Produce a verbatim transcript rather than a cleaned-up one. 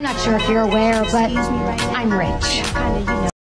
Not sure if you're aware, but I'm rich.